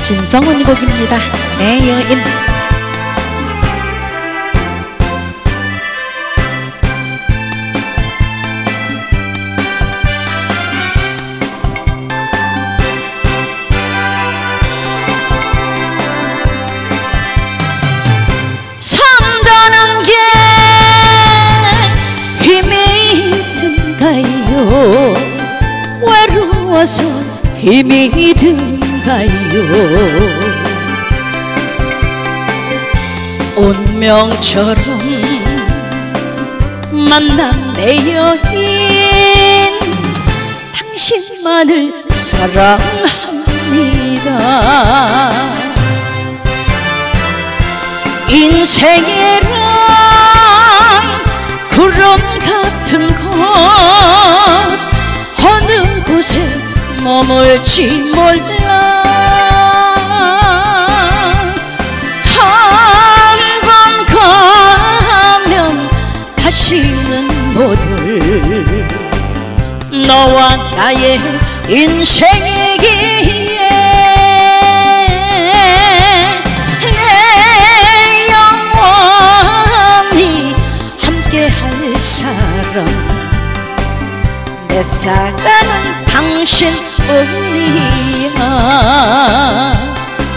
진성훈 곡입니다. 내 여인. 산다는 게 힘이 든가요? 외로워서 힘이 든가요? 운명처럼 만난 내 여인, 당신만을 사랑합니다. 인생이란 구름 같은 것, 어느 곳에 머물지 몰라. 한 번 가면 다시는 못 올 너와 나의 인생이기에 내 영원히 함께할 사람, 내 사랑은 당신뿐이야.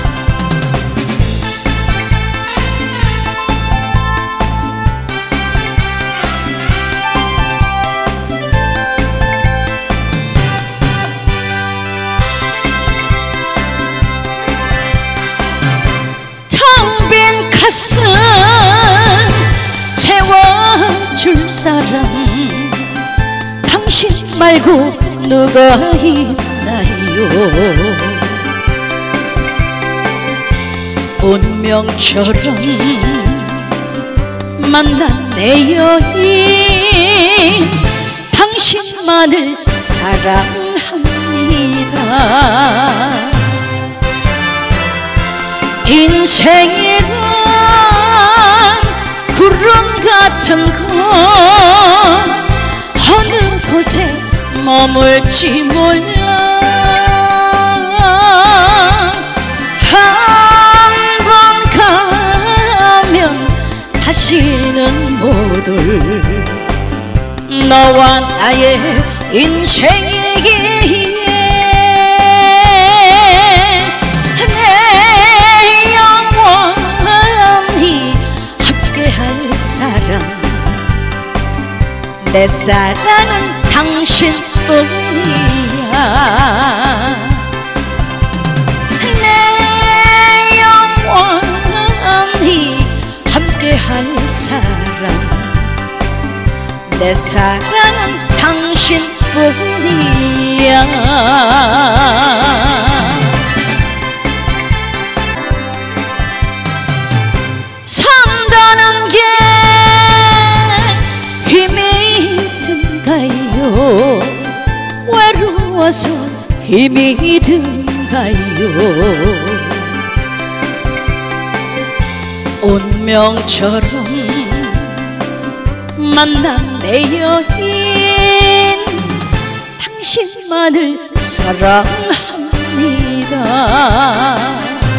텅 빈 가슴 채워줄 사람, 당신 말고 누가 있나요? 운명처럼 만난 내 여인, 당신만을 사랑합니다. 인생이란 구름 같은 것, 어느 곳에 머물지 몰라. 한 번 가면 다시는 못 올 너와 나의 인생이기에 내 영원히 함께할 사람, 내 사랑은 당신뿐이야. 내 영원히 함께할 사람, 내 사랑은 당신뿐이야. 산다는 게 힘이 든가요? 외로워서 힘이 든가요? 운명처럼 만난 내 여인, 당신만을 사랑합니다.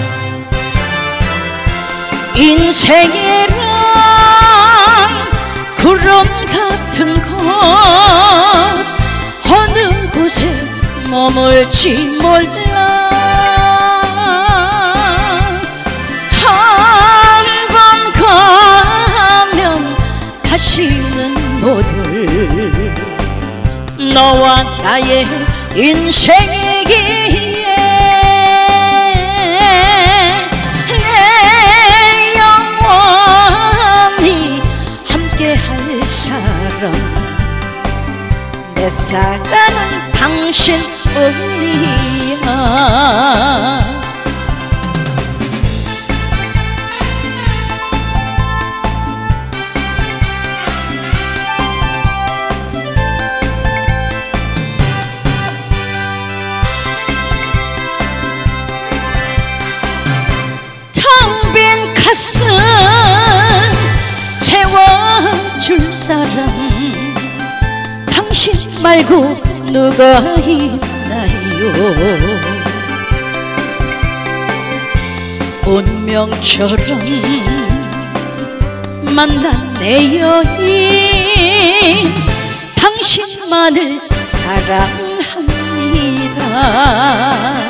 인생이란 구름 같은 것, 어느 곳에 머물지 몰라. 한 번 가면 다시는 못 올 너와 나의 인생이기에 내 영원히 함께할 사람, 내 사랑은 당신뿐이야. 텅 빈 가슴 채워줄 사람, 당신 말고 누가 있나요? 운명처럼 만난 내 여인 당신만을 사랑합니다.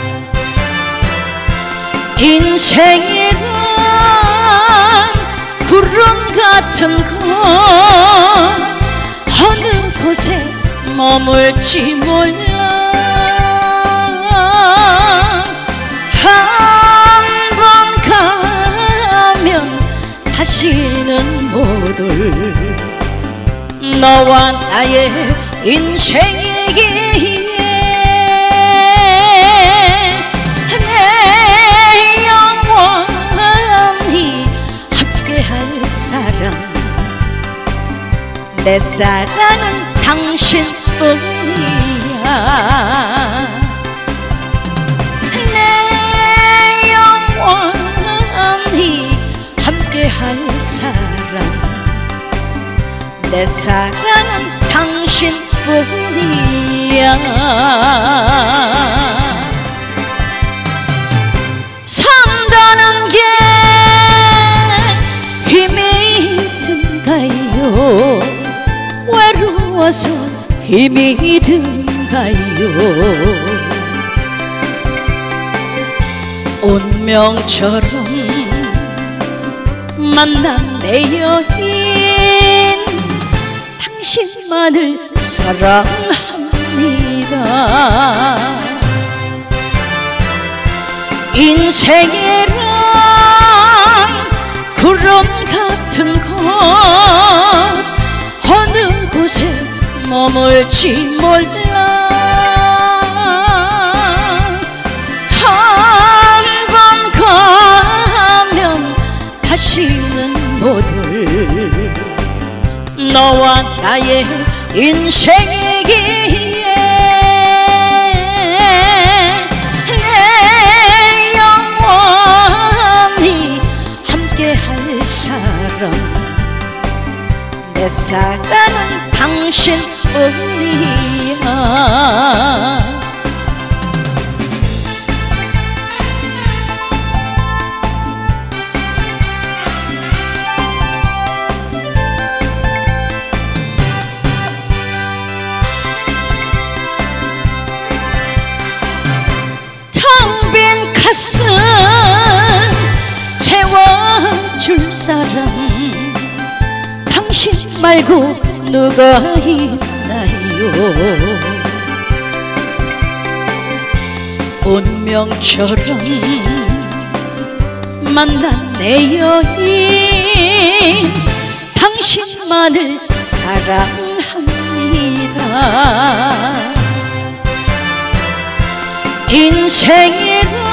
인생이란 구름 같은 곳 어느 곳에 머물지 몰라. 한 번 가면 다시는 못 올 너와 나의 인생이기에 내 영원히 함께할 사람, 내 사랑은 당신뿐이야. 내 영원히 함께할 사람, 내 사랑은 당신뿐이야. 산다는 게 힘이 든가요? 외로워서 힘이 든가요? 운명처럼 만난 내 여인 당신만을 사랑합니다. 인생이란 구름 같은 곳 어느 곳에 머물지 몰라. 한 번 가면 다시는 못 올 너와 나의 인생이기에 내 영원히 함께할 사람, 내 사랑은 당신뿐이야. 가슴 채워줄 사람 당신 말고 누가 있나요? 운명처럼 만난 내 여인 당신만을 사랑합니다. 인생이란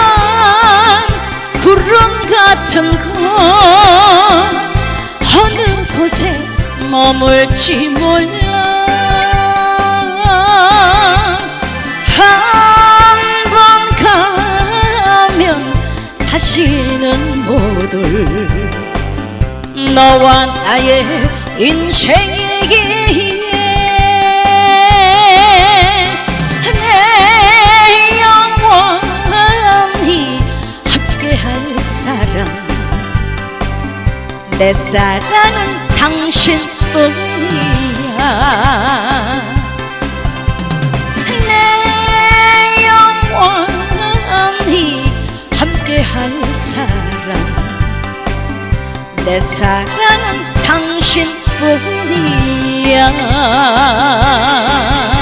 구름 같은 곳 어느 곳에 머물지 몰라. 한 번 가면 다시는 못 올 너와 나의 인생이기에 내 사랑은 당신뿐이야. 내 영원히 함께할 사람, 내 사랑은 당신뿐이야.